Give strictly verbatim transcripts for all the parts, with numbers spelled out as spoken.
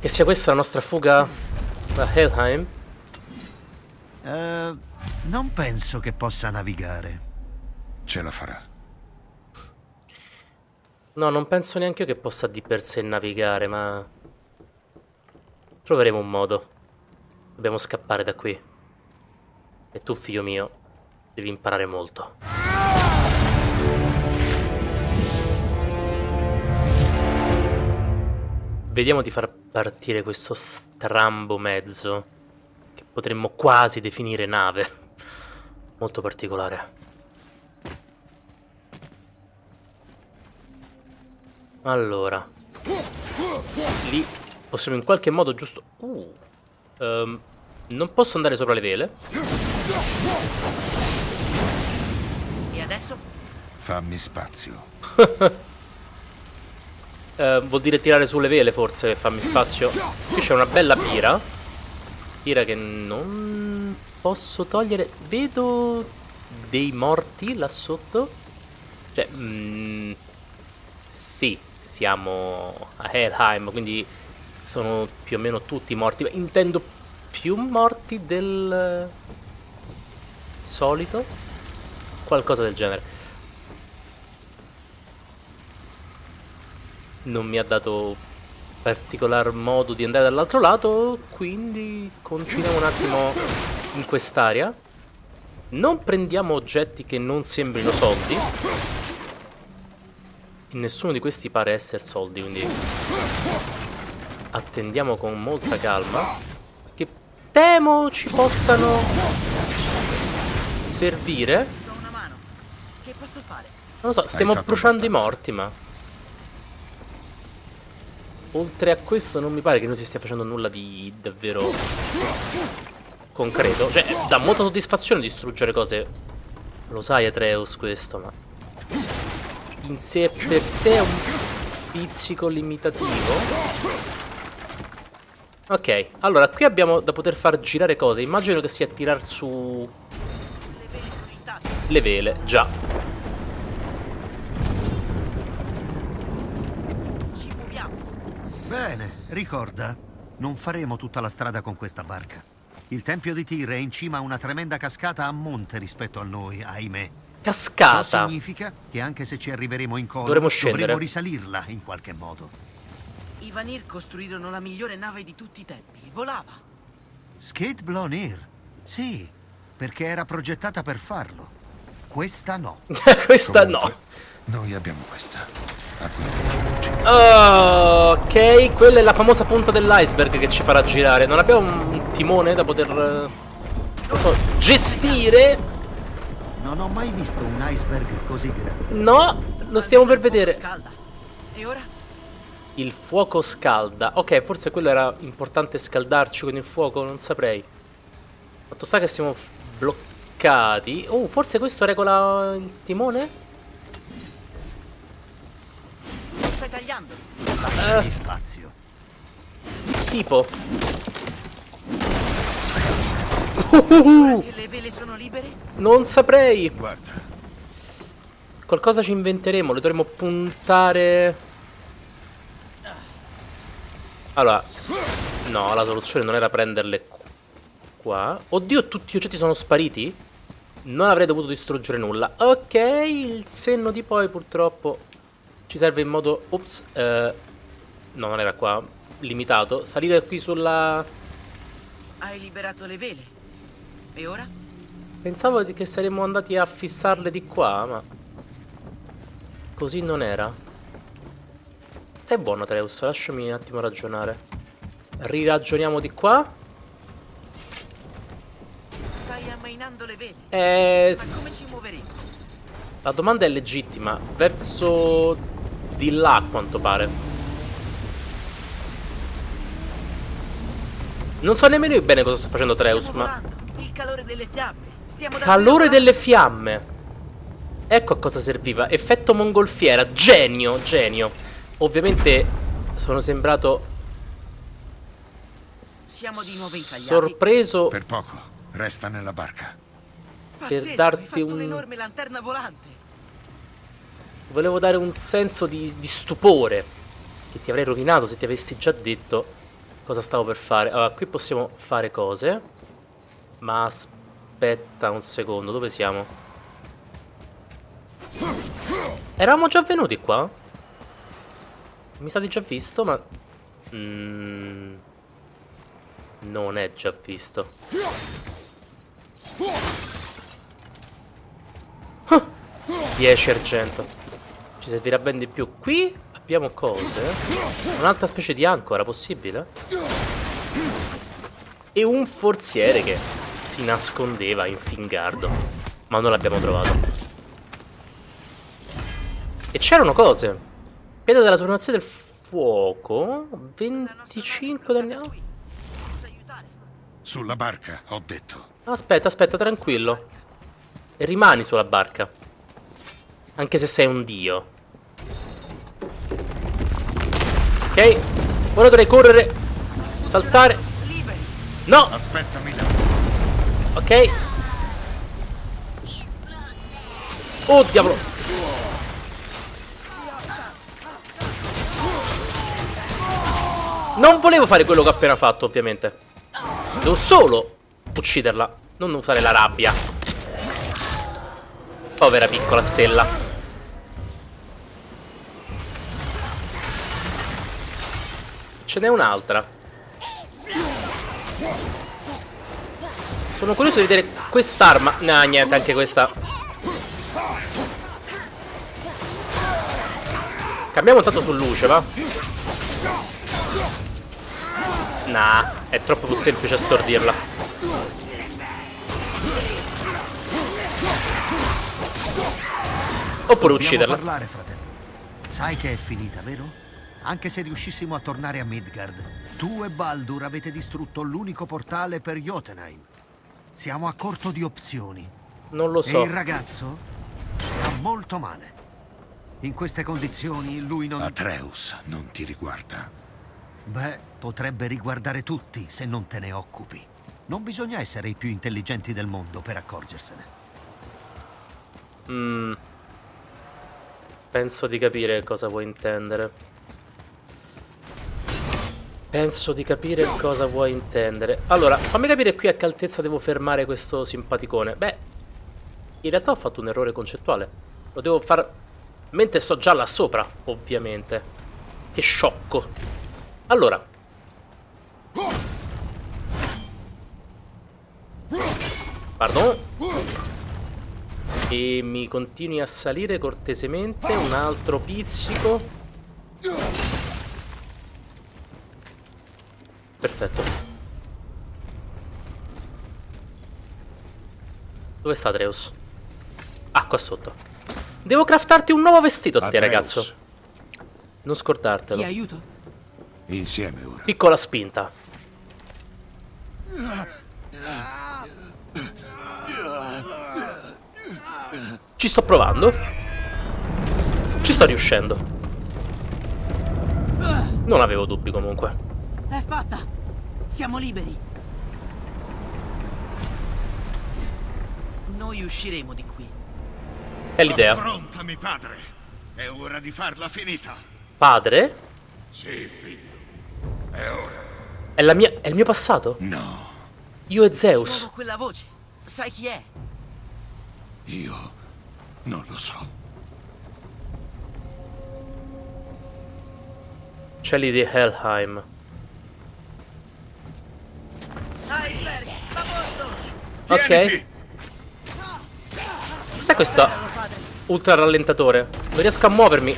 Che sia questa la nostra fuga da Helheim? Uh, non penso che possa navigare. Ce la farà. No, non penso neanche io che possa di per sé navigare, ma... troveremo un modo. Dobbiamo scappare da qui. E tu, figlio mio, devi imparare molto. Vediamo di far partire questo strambo mezzo che potremmo quasi definire nave. Molto particolare. Allora, lì possiamo in qualche modo giusto... Uh, um, non posso andare sopra le vele. E adesso? Fammi spazio. Uh, vuol dire tirare sulle vele, forse, fammi spazio. Qui c'è una bella pira. Pira che non posso togliere. Vedo dei morti là sotto. Cioè, mm, sì, siamo a Helheim, quindi sono più o meno tutti morti. Intendo più morti del solito. Qualcosa del genere. Non mi ha dato particolar modo di andare dall'altro lato, quindi continuiamo un attimo in quest'area. Non prendiamo oggetti che non sembrino soldi. E nessuno di questi pare essere soldi, quindi attendiamo con molta calma. Che temo ci possano servire. Do una mano. Che posso fare? Non lo so, stiamo fatto bruciando i abbastanza. morti, ma... oltre a questo non mi pare che non si stia facendo nulla di davvero concreto. Cioè, dà molta soddisfazione distruggere cose. Lo sai, Atreus, questo, ma in sé per sé è un pizzico limitativo. Ok, allora qui abbiamo da poter far girare cose. Immagino che sia tirar su Le vele sono intatte. le vele, già. Ci muoviamo. Bene, ricorda, non faremo tutta la strada con questa barca. Il tempio di Tyr è in cima a una tremenda cascata a monte rispetto a noi, ahimè. Ciò Cascata. significa che anche se ci arriveremo in collo, Dovremo scendere. dovremo risalirla in qualche modo. I Vanir costruirono la migliore nave di tutti i tempi. Volava. Skidblonir? Sì, perché era progettata per farlo. Questa no. Questa no. Comunque, noi abbiamo questa. Accontentiamoci. Ok, quella è la famosa punta dell'iceberg che ci farà girare. Non abbiamo un timone da poter, eh, non so, gestire? Non ho mai visto un iceberg così grande. No, lo stiamo per vedere. Scalda. E ora? Il fuoco scalda. Ok, forse quello era importante, scaldarci con il fuoco, non saprei. Fatto sta che siamo f- bloccati. Oh, forse questo regola il timone? Stai tagliando. Lasciami spazio. Tipo. Ora che le vele sono libere? Non saprei. Guarda, Qualcosa ci inventeremo, le dovremmo puntare. Allora, no, la soluzione non era prenderle qua. Oddio, tutti gli oggetti sono spariti? Non avrei dovuto distruggere nulla. Ok, il senno di poi purtroppo ci serve in modo... Ops, eh, no, non era qua. Limitato. Salite qui sulla... Hai liberato le vele. E ora? Pensavo di- che saremmo andati a fissarle di qua, ma... così non era. Stai buono, Atreus, lasciami un attimo ragionare. Riragioniamo di qua. Stai ammainando le vele. Eh, Ma come s- ci muoveremo? la domanda è legittima. Verso di là, a quanto pare. Non so nemmeno io bene cosa sto facendo, Atreus, Stiamo ma... volando. Il calore delle fiamme. Stiamo davvero calore volando. delle fiamme. Ecco a cosa serviva. Effetto mongolfiera. Genio, genio. Ovviamente sono sembrato Siamo di nuovo incagliati. sorpreso per poco. Resta nella barca. Pazzesco, per darti hai fatto un- un'enorme lanterna volante. Volevo dare un senso di, di stupore che ti avrei rovinato se ti avessi già detto Cosa stavo per fare? Allora, qui possiamo fare cose. Ma aspetta un secondo, dove siamo? Eravamo già venuti qua? Mi sa di già visto, ma... Mm, non è già visto. Ah, dieci argento. Ci servirà ben di più. Qui abbiamo cose. Un'altra specie di ancora, possibile? E un forziere che si nascondeva in Fingardo. Ma non l'abbiamo trovato. E c'erano cose. Pietra della supremazia del fuoco. venticinque danni. Sulla barca, ho detto. Aspetta, aspetta, tranquillo. E rimani sulla barca. Anche se sei un dio. Ok. Ora dovrei correre. Saltare. No. Aspettami là. Ok. Oh diavolo. Non volevo fare quello che ho appena fatto, ovviamente. Devo solo ucciderla. Non usare la rabbia. Povera piccola stella. Ce n'è un'altra. Sono curioso di vedere quest'arma. No, niente, anche questa. Cambiamo tanto su luce, va? Nah, è troppo più semplice stordirla. Oppure ucciderla. Dobbiamo parlare, fratello. Sai che è finita, vero? Anche se riuscissimo a tornare a Midgard, tu e Baldur avete distrutto l'unico portale per Jotunheim. Siamo a corto di opzioni. Non lo so. E il ragazzo sta molto male. In queste condizioni lui non... Atreus non ti riguarda. Beh, potrebbe riguardare tutti se non te ne occupi. Non bisogna essere i più intelligenti del mondo per accorgersene. Mm. Penso di capire cosa vuoi intendere. Penso di capire cosa vuoi intendere. Allora, fammi capire qui a che altezza devo fermare questo simpaticone. Beh, in realtà ho fatto un errore concettuale. Lo devo far mentre sto già là sopra, ovviamente. Che sciocco. Allora. Pardon. E mi continui a salire cortesemente. Un altro pizzico. Perfetto. Dove sta Atreus? Ah, qua sotto. Devo craftarti un nuovo vestito a te, Atreus. ragazzo. Non scordartelo. Ti aiuto? Insieme ora. Piccola spinta. Ci sto provando. Ci sto riuscendo. Non avevo dubbi comunque. È fatta! Siamo liberi! Noi usciremo di qui. È l'idea. Affrontami, padre. È ora di farla finita. Padre? Sì, figlio. È ora. È la mia. È il mio passato? No, Io e Di Zeus. nuovo quella voce. Sai chi è? io non lo so. Cieli di Helheim. Iceberg, a bordo! Ok. Tieniti! Cos'è questo ultra rallentatore? Non riesco a muovermi.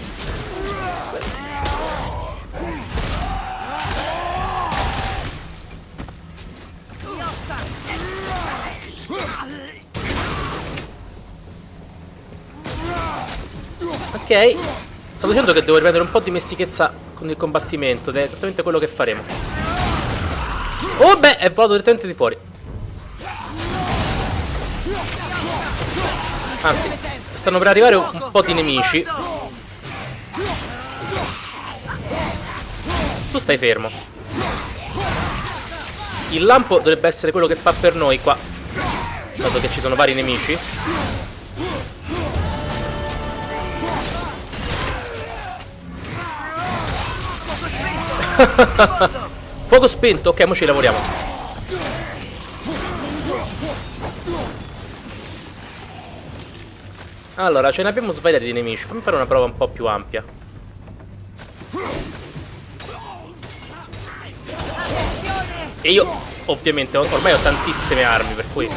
Ok. Stavo dicendo che devo riprendere un po' di dimestichezza con il combattimento ed è esattamente quello che faremo. Oh beh, è volato direttamente di fuori. Anzi, stanno per arrivare un po' di nemici. Tu stai fermo. Il lampo dovrebbe essere quello che fa per noi qua, dato che ci sono vari nemici. Fuoco spento, ok, mo ci lavoriamo. Allora, ce ne abbiamo svariati di nemici. Fammi fare una prova un po' più ampia. E io, ovviamente, ormai ho tantissime armi, per cui...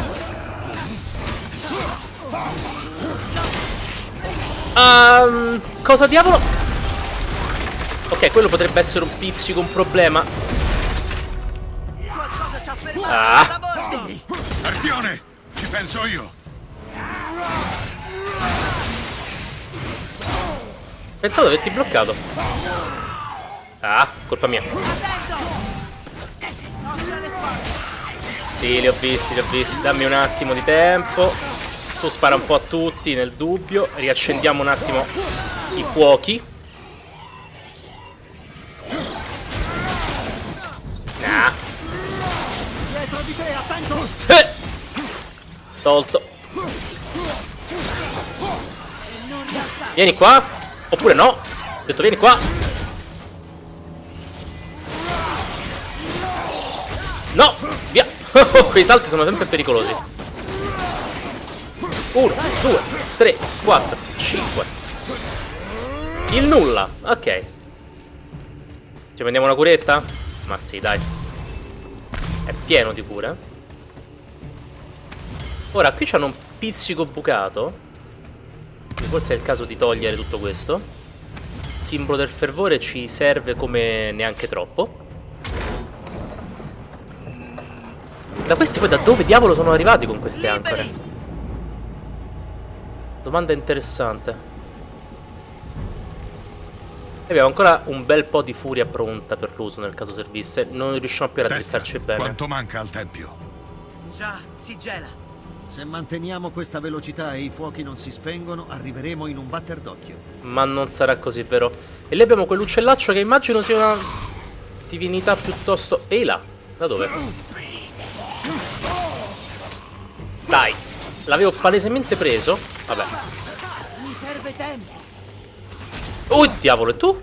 Um, cosa diavolo? Ok, quello potrebbe essere un pizzico, un problema. Ah. Arpione, ci penso io. Pensavo di averti bloccato. Ah, colpa mia. Sì, li ho visti, li ho visti. Dammi un attimo di tempo. Tu spara un po' a tutti, nel dubbio. Riaccendiamo un attimo i fuochi. Ah. Eh. Tolto. Vieni qua. Oppure no. Ho detto vieni qua. No, via. Quei salti sono sempre pericolosi. Uno, due, tre, quattro, cinque. Il nulla. Ok. Ci prendiamo una curetta? Ma sì, dai. È pieno di cure. Ora, qui c'hanno un pizzico bucato. Forse è il caso di togliere tutto questo. Simbolo del fervore ci serve come neanche troppo. Da questi poi da dove diavolo sono arrivati con queste ancore? Domanda interessante. Abbiamo ancora un bel po' di furia pronta per l'uso nel caso servisse. Non riusciamo più a raddrizzarci bene. Quanto manca al tempio? Già, si gela. Se manteniamo questa velocità e i fuochi non si spengono, arriveremo in un batter d'occhio. Ma non sarà così, vero? E lì abbiamo quell'uccellaccio che immagino sia una divinità piuttosto... Ehi là, da dove? Dai, l'avevo palesemente preso. Vabbè. Mi serve tempo. Oh, diavolo, e tu?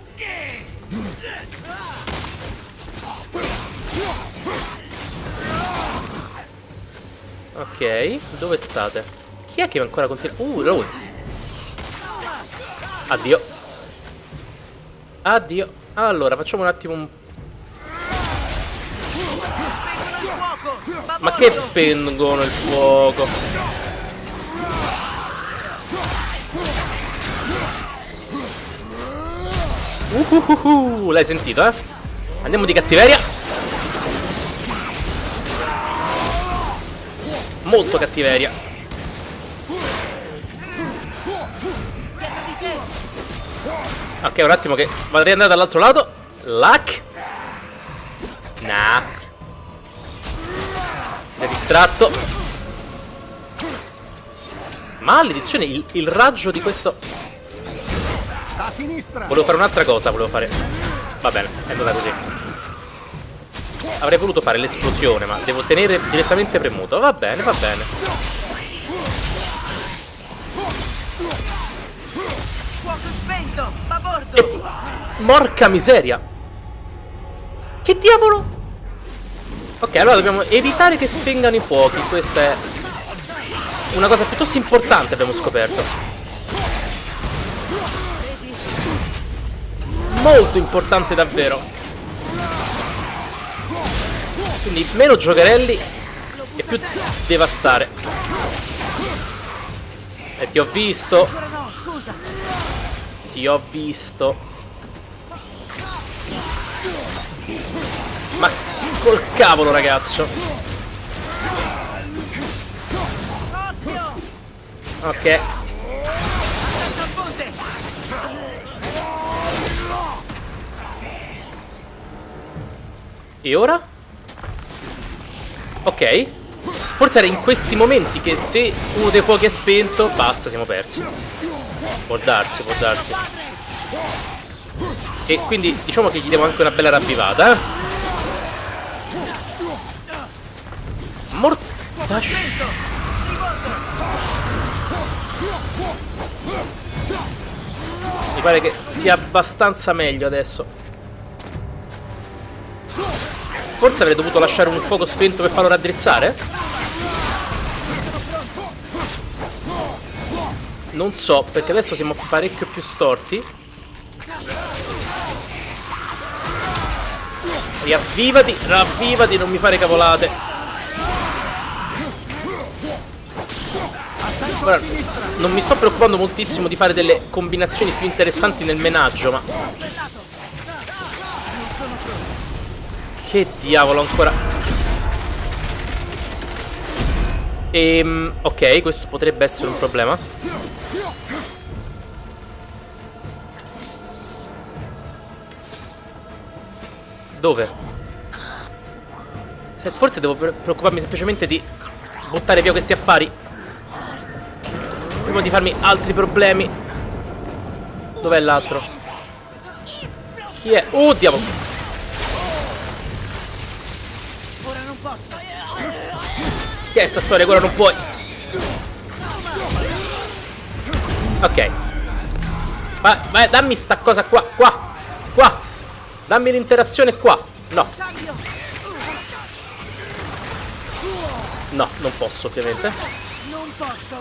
Ok, dove state? Chi è che ancora continua? Uh, lui. Addio. Addio. Allora, facciamo un attimo un... Ma che spengono il fuoco? Uhuhuhu, l'hai sentito, eh? Andiamo di cattiveria. Molto cattiveria. Ok, un attimo che vado a riandare dall'altro lato. Lac. Nah. Si è distratto. Maledizione, il, il raggio di questo... A sinistra. Volevo fare un'altra cosa, volevo fare... Va bene, è andata così. Avrei voluto fare l'esplosione, ma devo tenere direttamente premuto. Va bene, va bene. Fuoco spento, a bordo. E... Morca miseria. Che diavolo? Ok, allora dobbiamo evitare che spengano i fuochi. Questa è una cosa piuttosto importante, abbiamo scoperto. Molto importante davvero. Quindi meno giocherelli e più devastare. E ti ho visto. Ti ho visto. Ma col cavolo, ragazzo. Ok. E ora? Ok. Forse era in questi momenti che se uno dei fuochi è spento, basta, siamo persi. Può darsi, può darsi. E quindi diciamo che gli devo anche una bella ravvivata, eh. Mortash. Mi pare che sia abbastanza meglio adesso. forse avrei dovuto lasciare un fuoco spento per farlo raddrizzare? Non so, perché adesso siamo parecchio più storti. Riavvivati, ravvivati, non mi fare cavolate. Ora, non mi sto preoccupando moltissimo di fare delle combinazioni più interessanti nel menaggio, ma... Che diavolo ancora. Ehm, ok, questo potrebbe essere un problema. Dove? Senti, forse devo preoccuparmi semplicemente di buttare via questi affari prima di farmi altri problemi. Dov'è l'altro? Chi è? Oh, diavolo! Ora non posso. Che è sta storia? Ora non puoi. Ok. Vai, vai, dammi sta cosa qua, qua, qua. Dammi l'interazione qua. No. No, non posso ovviamente. Non posso.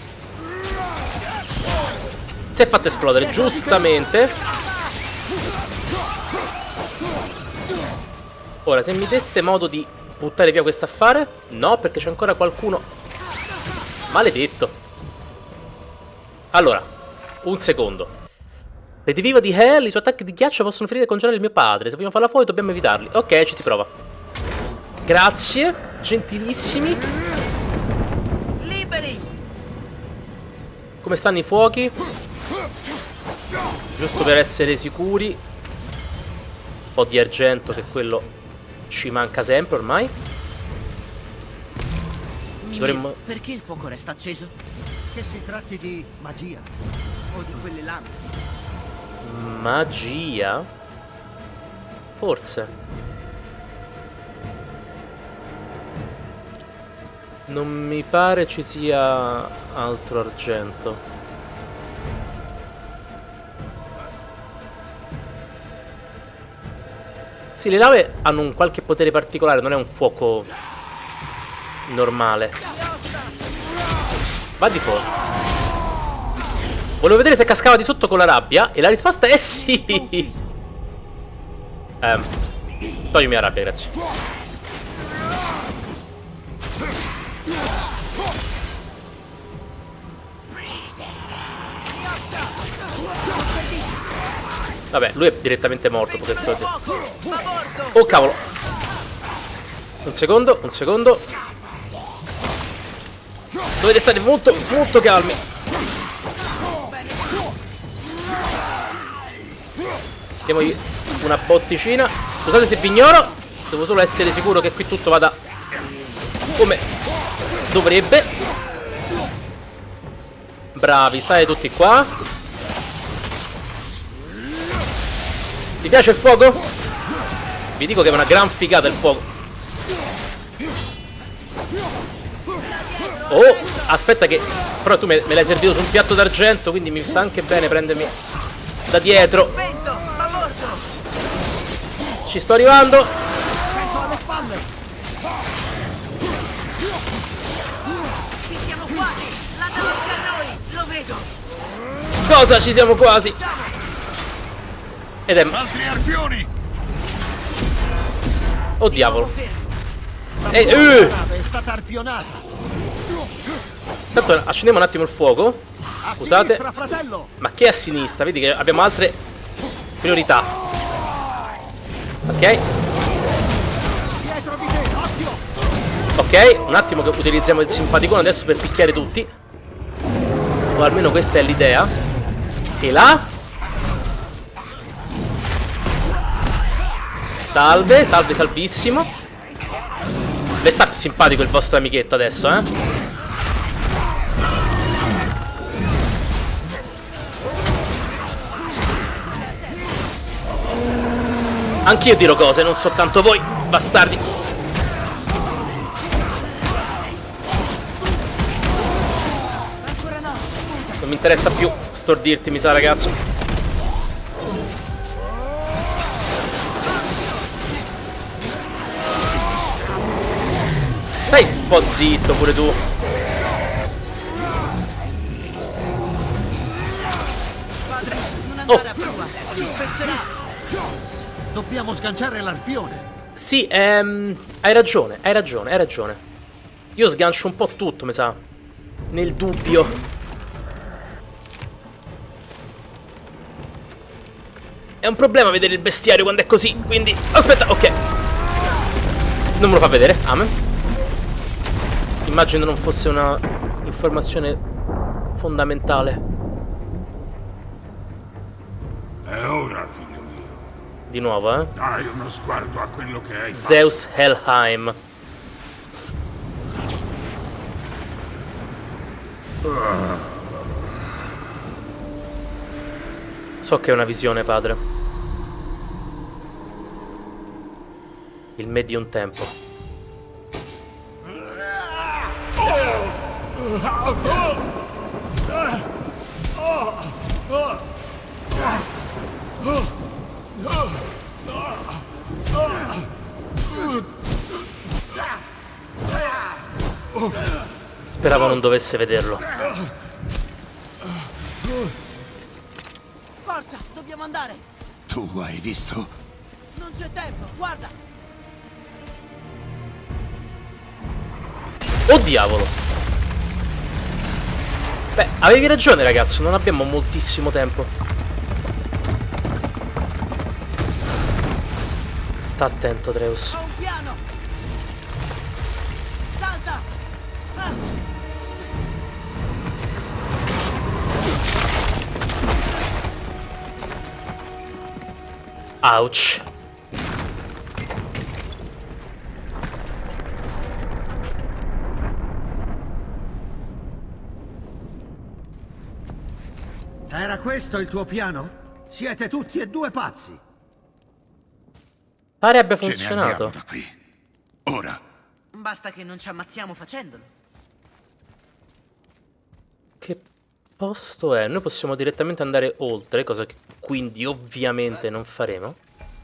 Si è fatto esplodere, giustamente. Ora, se mi deste modo di buttare via questo affare. No, perché c'è ancora qualcuno. Maledetto. Allora, un secondo. Rediviva di Hell, i suoi attacchi di ghiaccio possono ferire e congelare il mio padre. Se vogliamo farla fuori dobbiamo evitarli. Ok, ci si prova. Grazie, gentilissimi. Liberi. Come stanno i fuochi? Giusto per essere sicuri. Un po' di argento, che quello ci manca sempre ormai. Mimir, Dovremmo... perché il fuoco resta acceso? Che si tratti di magia. O di quelle lame? Magia? Forse. Non mi pare ci sia altro argento. Sì, le lave hanno un qualche potere particolare, non è un fuoco normale. Va di fuori. Volevo vedere se cascava di sotto con la rabbia. E la risposta è sì. Ehm, toglimi la rabbia, grazie. Vabbè, lui è direttamente morto. Questo. Oh cavolo. Un secondo, un secondo. Dovete stare molto, molto calmi. Diamogli una botticina. Scusate se vi ignoro. Devo solo essere sicuro che qui tutto vada come dovrebbe. Bravi, state tutti qua. Vi piace il fuoco? Vi dico che è una gran figata il fuoco. Oh, aspetta che... Però tu me, me l'hai servito su un piatto d'argento, quindi mi sta anche bene prendermi da dietro. Ci sto arrivando. Ci siamo quasi. La davanti a noi. Lo vedo. Cosa? Ci siamo quasi. Ed è... Altri arpioni! Oh diavolo. Eh, Eh, uh. è stata arpionata. Tanto accendiamo un attimo il fuoco. A Scusate. sinistra, fratello. Ma che a sinistra? Vedi che abbiamo altre priorità. Ok. Dietro di te, occhio. Ok, un attimo che utilizziamo il simpaticone adesso per picchiare tutti. O almeno questa è l'idea. E là. Salve, salve, salvissimo. Le sta simpatico il vostro amichetto adesso, eh. Anch'io tiro cose, non soltanto voi, bastardi. Non mi interessa più stordirti, mi sa, ragazzo. Stai un po' zitto pure tu. Padre, non andare a prova, ci spezzerà. Dobbiamo sganciare l'arpione. Sì, ehm, hai ragione, hai ragione, hai ragione. Io sgancio un po' tutto, mi sa. Nel dubbio. È un problema vedere il bestiario quando è così, quindi... Aspetta, ok. Non me lo fa vedere, amen. Immagino non fosse una informazione fondamentale. È ora, figlio mio. Di nuovo, eh. Dai uno sguardo a quello che hai fatto. Zeus Helheim. So che è una visione, padre. Il medium tempo. Speravo non dovesse vederlo. Forza, dobbiamo andare. Tu hai visto? Non c'è tempo, guarda. Oh diavolo. Beh, avevi ragione ragazzo, non abbiamo moltissimo tempo. Sta attento, Atreus. Ho un piano. Salta. Ah. Ouch. Era questo il tuo piano? Siete tutti e due pazzi. Pare abbia Ce ne funzionato. andiamo da qui. Ora. Basta che non ci ammazziamo facendolo. Che posto è? Noi possiamo direttamente andare oltre, cosa che quindi ovviamente non faremo.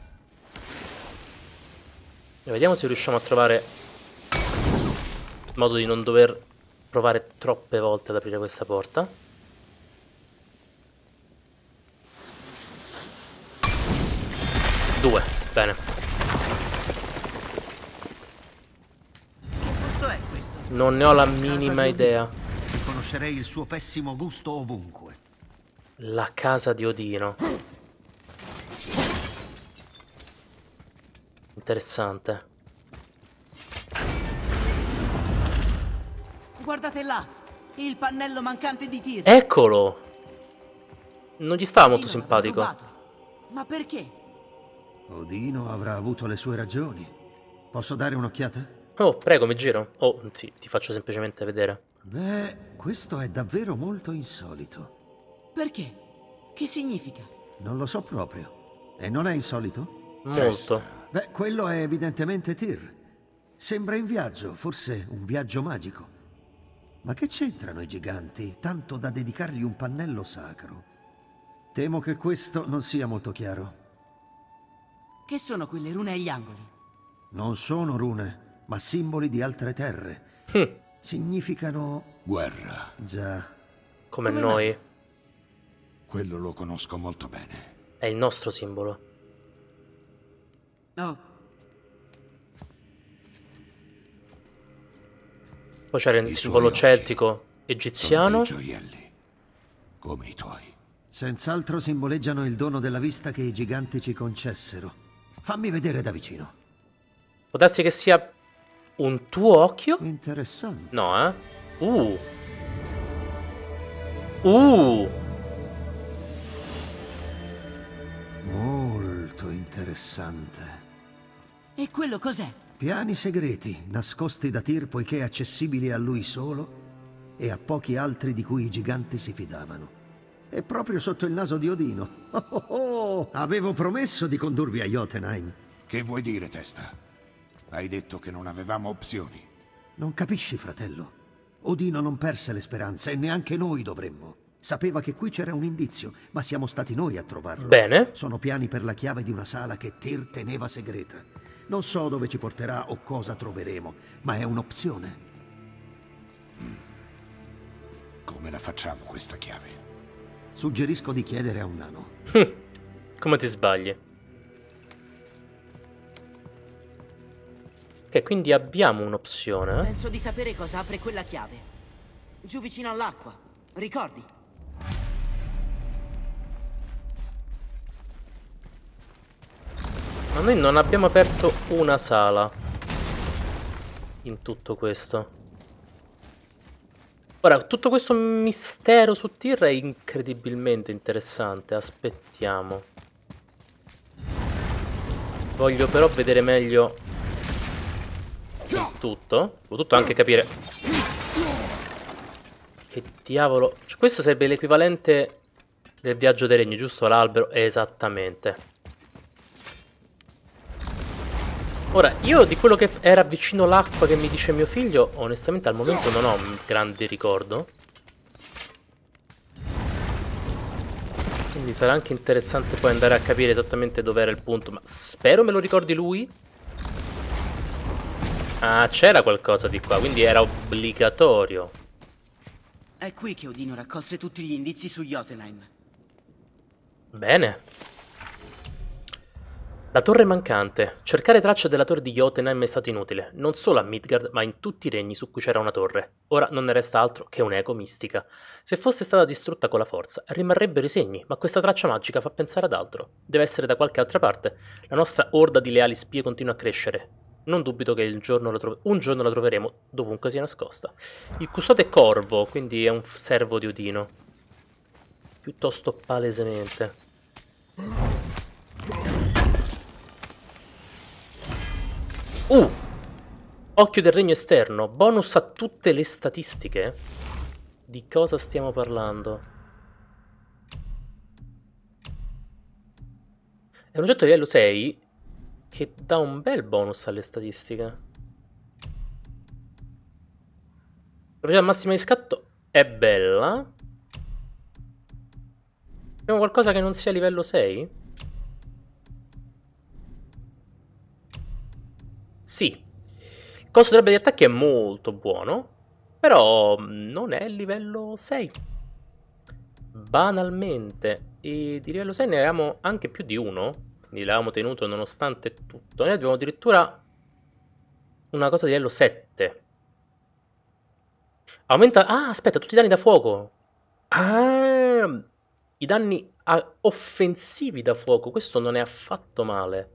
E vediamo se riusciamo a trovare modo di non dover provare troppe volte ad aprire questa porta. Due, bene. Che posto è questo? Non ne ho la Casa minima di idea. Odino. Riconoscerei il suo pessimo gusto ovunque. La casa di Odino. Interessante. Guardate là, il pannello mancante di Tyr. Eccolo! Non gli stava molto Odino l'aveva simpatico. rubato. Ma perché? Odino avrà avuto le sue ragioni. Posso dare un'occhiata? Oh, prego, mi giro. Oh, sì, ti faccio semplicemente vedere. Beh, questo è davvero molto insolito. Perché? Che significa? Non lo so proprio. E non è insolito? Molto. Beh, quello è evidentemente Tyr. Sembra in viaggio, forse un viaggio magico. Ma che c'entrano i giganti, tanto da dedicargli un pannello sacro? Temo che questo non sia molto chiaro. Che sono quelle rune agli angoli? Non sono rune, ma simboli di altre terre. Hm, Significano... Guerra. Già. come Come noi. Quello lo conosco molto bene. È il nostro simbolo. Oh, Poi c'era il I simbolo suoi occhi celtico Sono egiziano. dei gioielli. Come i tuoi. Senz'altro simboleggiano il dono della vista che i giganti ci concessero. Fammi vedere da vicino. Può darsi che sia un tuo occhio? Interessante. No, eh? Uh. Uh. Molto interessante. e quello cos'è? Piani segreti, nascosti da Tyr poiché accessibili a lui solo e a pochi altri di cui i giganti si fidavano. E proprio sotto il naso di Odino. Oh, oh, oh! Avevo promesso di condurvi a Jotunheim. Che vuoi dire, testa? Hai detto che non avevamo opzioni. Non capisci, fratello? Odino non perse le speranze e neanche noi dovremmo. Sapeva che qui c'era un indizio, ma siamo stati noi a trovarlo. Bene. Sono piani per la chiave di una sala che Tyr teneva segreta. Non so dove ci porterà o cosa troveremo, ma è un'opzione. Come la facciamo questa chiave? Suggerisco di chiedere a un nano. Come ti sbagli? Ok, quindi abbiamo un'opzione. Penso di sapere cosa apre quella chiave. Giù vicino all'acqua. Ricordi? Ma noi non abbiamo aperto una sala in tutto questo. Ora, tutto questo mistero su Tyr è incredibilmente interessante. Aspettiamo. Voglio però vedere meglio il tutto. Ho tutto anche capire che diavolo. Cioè, questo sarebbe l'equivalente del viaggio dei regni, giusto? L'albero, esattamente. Ora, io di quello che era vicino l'acqua che mi dice mio figlio, onestamente al momento non ho un grande ricordo. Quindi sarà anche interessante poi andare a capire esattamente dov'era il punto, ma spero me lo ricordi lui. Ah, c'era qualcosa di qua, quindi era obbligatorio. È qui che Odino raccolse tutti gli indizi su Jotunheim. Bene. La torre mancante. Cercare traccia della torre di Jotunheim è stato inutile, non solo a Midgard, ma in tutti i regni su cui c'era una torre. Ora non ne resta altro che un'eco mistica. Se fosse stata distrutta con la forza, rimarrebbero i segni, ma questa traccia magica fa pensare ad altro. Deve essere da qualche altra parte. La nostra orda di leali spie continua a crescere. Non dubito che il giorno la trove- un giorno la troveremo, dovunque sia nascosta. Il custode è Corvo, quindi è un servo di Odino. Piuttosto palesemente. Uh! Occhio del regno esterno. Bonus a tutte le statistiche. Di cosa stiamo parlando? È un oggetto di livello sei che dà un bel bonus alle statistiche. La velocità massima di scatto è bella. Abbiamo qualcosa che non sia livello sei? Sì. Il costo delle attacchi è molto buono, però non è livello sei. Banalmente. E di livello sei ne avevamo anche più di uno. Quindi l'avevamo tenuto nonostante tutto. Noi abbiamo addirittura una cosa di livello sette. Aumenta... Ah, aspetta, tutti i danni da fuoco. Ah, i danni offensivi da fuoco. Questo non è affatto male.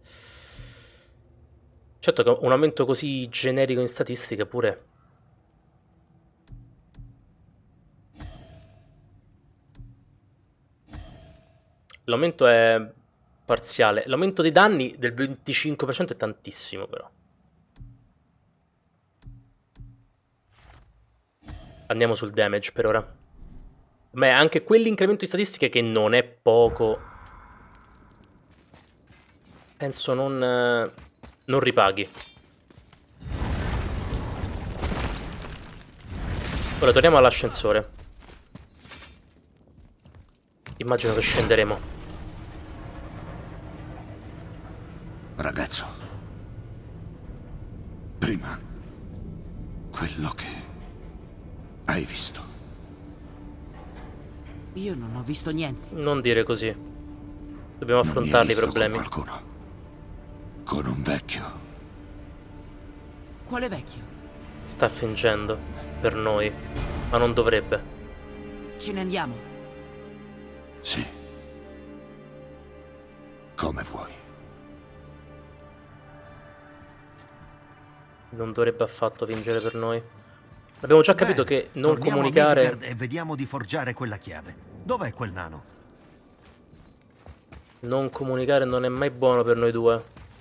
Certo che un aumento così generico in statistica pure. L'aumento è parziale. L'aumento dei danni del venticinque per cento è tantissimo però. Andiamo sul damage per ora. Ma è anche quell'incremento di statistiche che non è poco. Penso non... non ripaghi. Ora torniamo all'ascensore. Immagino che scenderemo. Ragazzo, prima quello che hai visto. Io non ho visto niente. Non dire così. Dobbiamo affrontare i problemi. Con qualcuno? Con un vecchio? Quale vecchio? Sta fingendo per noi, ma non dovrebbe. Ce ne andiamo? Sì. Come vuoi. Non dovrebbe affatto fingere per noi. Abbiamo già capito Bene, che non torniamo comunicare... a Midgard e vediamo di forgiare quella chiave. Dov'è quel nano? Non comunicare non è mai buono per noi due.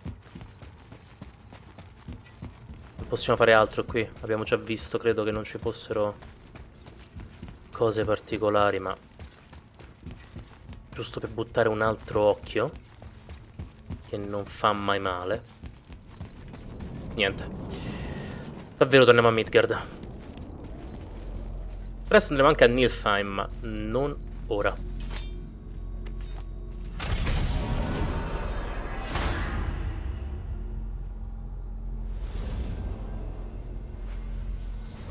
Non possiamo fare altro qui. Abbiamo già visto, credo che non ci fossero cose particolari, ma giusto per buttare un altro occhio, che non fa mai male. Niente. Davvero torniamo a Midgard. Presto andremo anche a Niflheim, ma non ora.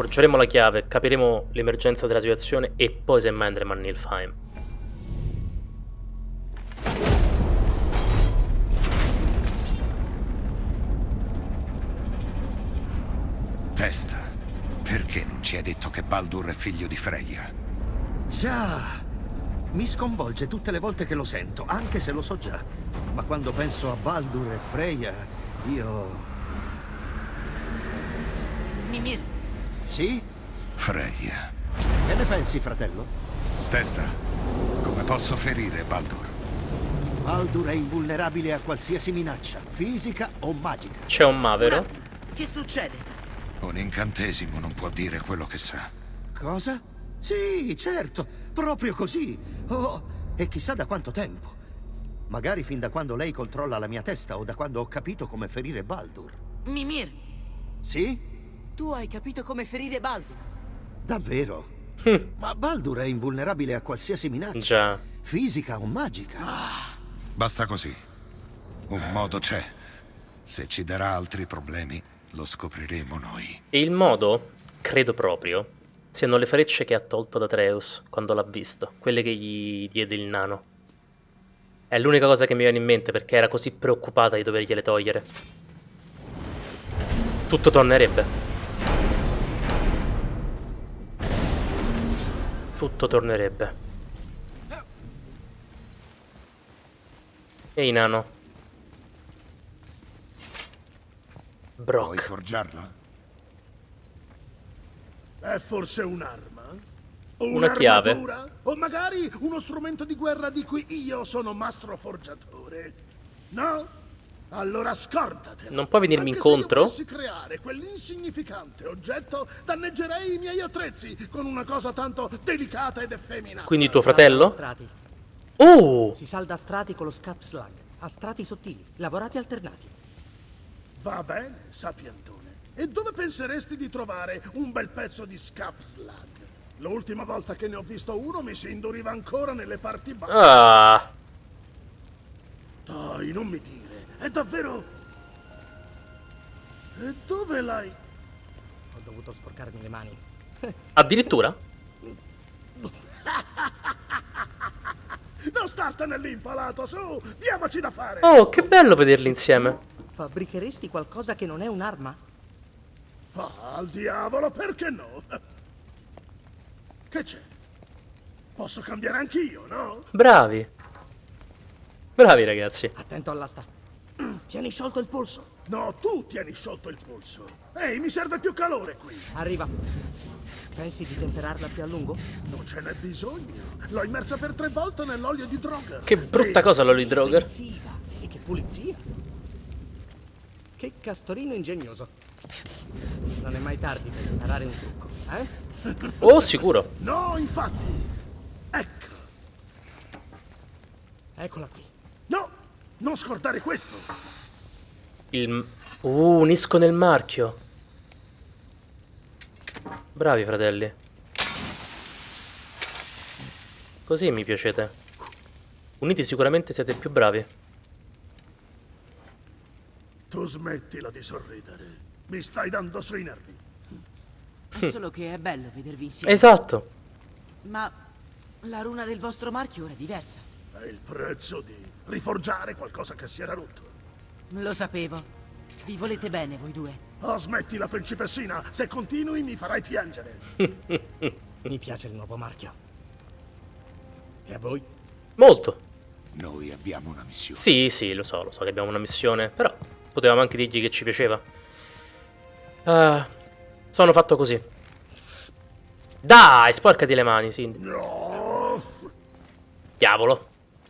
Forgeremo la chiave, capiremo l'emergenza della situazione e poi semmai andremo a Niflheim. Testa, perché non ci hai detto che Baldur è figlio di Freya? Già, mi sconvolge tutte le volte che lo sento, anche se lo so già. Ma quando penso a Baldur e Freya, io... Mimir, Sì? Freya. Che ne pensi, fratello? Testa, come posso ferire Baldur? Baldur è invulnerabile a qualsiasi minaccia, fisica o magica. C'è un ma, un vero? attimo, che succede? Un incantesimo non può dire quello che sa. Cosa? Sì, certo, proprio così. Oh, e chissà da quanto tempo. Magari fin da quando lei controlla la mia testa o da quando ho capito come ferire Baldur. Mimir, Sì? tu hai capito come ferire Baldur. Davvero? Ma Baldur è invulnerabile a qualsiasi minaccia, Già. fisica o magica. Basta così. Un modo c'è. Se ci darà altri problemi, lo scopriremo noi. E il modo, credo proprio, siano le frecce che ha tolto da Atreus quando l'ha visto, quelle che gli diede il nano. È l'unica cosa che mi viene in mente perché era così preoccupata di dovergliele togliere. Tutto tornerebbe. Tutto tornerebbe. Ehi nano. Puoi Brock. forgiarla? È forse un'arma? O Una chiave. un'armatura? O magari uno strumento di guerra di cui io sono mastro forgiatore? No? Allora scordatelo. Non puoi venirmi Anche se io incontro? volessi creare quell'insignificante oggetto, danneggerei i miei attrezzi con una cosa tanto delicata ed effeminata. Quindi tuo Salda fratello? strati. Oh! Si salda a strati con lo scap slug, a strati sottili, lavorati alternati. Va bene, sapientone. E dove penseresti di trovare un bel pezzo di scap slug? L'ultima volta che ne ho visto uno mi si induriva ancora nelle parti basse. Ah! Dai, non mi dire, è davvero... E dove l'hai... Ho dovuto sporcarmi le mani. Addirittura? Non startene lì impalato, su, diamoci da fare! Oh, che bello vederli insieme. Fabbricheresti qualcosa che non è un'arma? Ah, al diavolo, perché no? Che c'è? Posso cambiare anch'io, no? Bravi. Bravi ragazzi. Attento all'asta. Tieni sciolto il polso. No, tu tieni sciolto il polso. Ehi, mi serve più calore qui. Arriva. Pensi di temperarla più a lungo? Non ce n'è bisogno. L'ho immersa per tre volte nell'olio di Droger. Che brutta cosa l'olio di Droger. Inventiva. E che pulizia. Che castorino ingegnoso. Non è mai tardi per imparare un trucco, eh? Oh, sicuro. No, infatti. Ecco. Eccola qui. No, non scordare questo. Il... Uh, unisco nel marchio. Bravi fratelli. Così mi piacete. Uniti sicuramente siete più bravi. Tu smettila di sorridere. Mi stai dando sui nervi. È solo che è bello vedervi insieme. Esatto. Ma la runa del vostro marchio ora è diversa. È il prezzo di riforgiare qualcosa che si era rotto. Lo sapevo. Vi volete bene voi due. Oh, smettila, principessina. Se continui mi farai piangere. Mi piace il nuovo marchio. E a voi? Molto. Noi abbiamo una missione. Sì, sì, lo so, lo so che abbiamo una missione. Però potevamo anche dirgli che ci piaceva. Ah, sono fatto così. Dai, sporcati le mani, Cindy. No. Diavolo.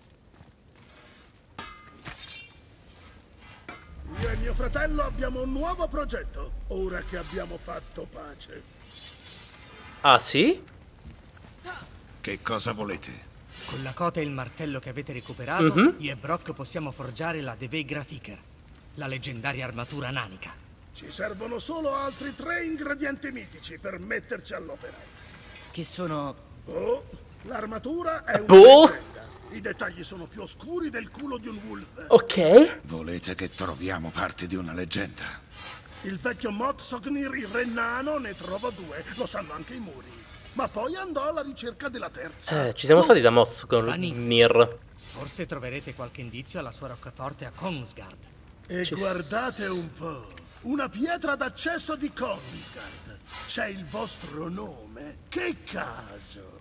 Io e mio fratello abbiamo un nuovo progetto. Ora che abbiamo fatto pace. Ah, sì? Che cosa volete? Con la cota e il martello che avete recuperato, Mhm. io e Brock possiamo forgiare la Devegrafiker, la leggendaria armatura nanica. Ci servono solo altri tre ingredienti mitici per metterci all'opera. Che sono... Oh, l'armatura è una Boh. leggenda. I dettagli sono più oscuri del culo di un wolf. Ok. Volete che troviamo parte di una leggenda? Il vecchio Motsognir, il re nano, ne trovò due, lo sanno anche i muri. Ma poi andò alla ricerca della terza. Eh, ci siamo stati da Motsognir. Forse troverete qualche indizio alla sua roccaforte a Kongsgard. E Ci guardate un po', una pietra d'accesso di Kongsgard. C'è il vostro nome. Che caso.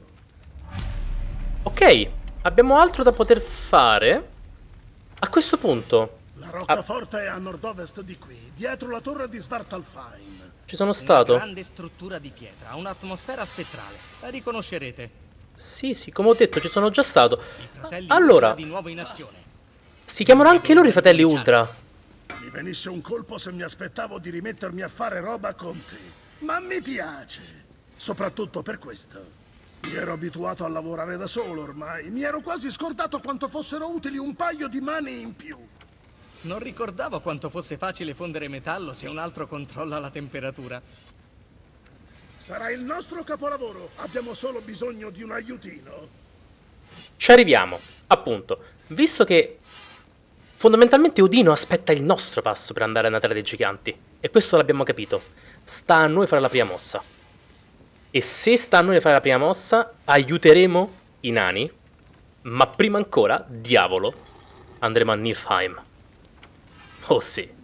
Ok, abbiamo altro da poter fare. A questo punto La roccaforte è a nord-ovest di qui, dietro la torre di Svartalfheim. ci sono stato. Una grande struttura di pietra, ha un'atmosfera spettrale. La riconoscerete. Sì, sì, come ho detto, ci sono già stato. I fratelli Allora, Ultra di nuovo in azione. si chiamano anche loro i fratelli Ultra. Mi venisse un colpo se mi aspettavo di rimettermi a fare roba con te. Ma mi piace, soprattutto per questo. Mi ero abituato a lavorare da solo ormai. Mi ero quasi scordato quanto fossero utili un paio di mani in più. Non ricordavo quanto fosse facile fondere metallo se un altro controlla la temperatura. Sarà il nostro capolavoro. Abbiamo solo bisogno di un aiutino. Ci arriviamo, appunto. Visto che fondamentalmente Odino aspetta il nostro passo per andare a Natale dei Giganti. E questo l'abbiamo capito. Sta a noi fare la prima mossa. E se sta a noi fare la prima mossa, aiuteremo i nani. Ma prima ancora, diavolo, andremo a Niflheim. Oh sì.